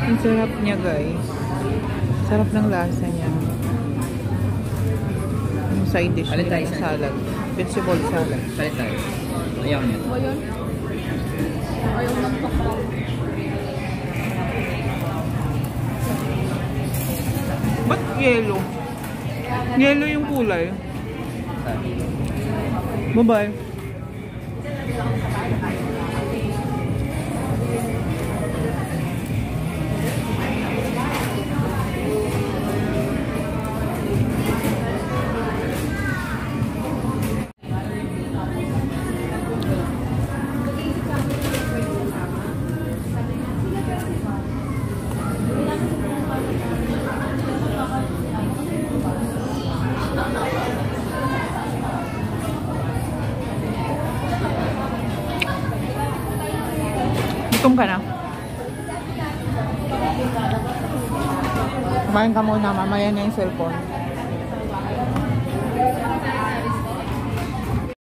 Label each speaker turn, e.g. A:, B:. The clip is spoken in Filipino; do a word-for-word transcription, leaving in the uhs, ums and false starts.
A: Ang sarap niya, guys. Sarap ng lasa niya. Yung side dish nila ng salad. Vegetable salad.
B: Palit tayo. Ayaw niya.
C: Ayun. Ayaw ng pakpak.
A: Ba't yellow? Yellow yung kulay. Bye-bye. Gutom ka na? Kumain ka muna, mamaya na yung cellphone.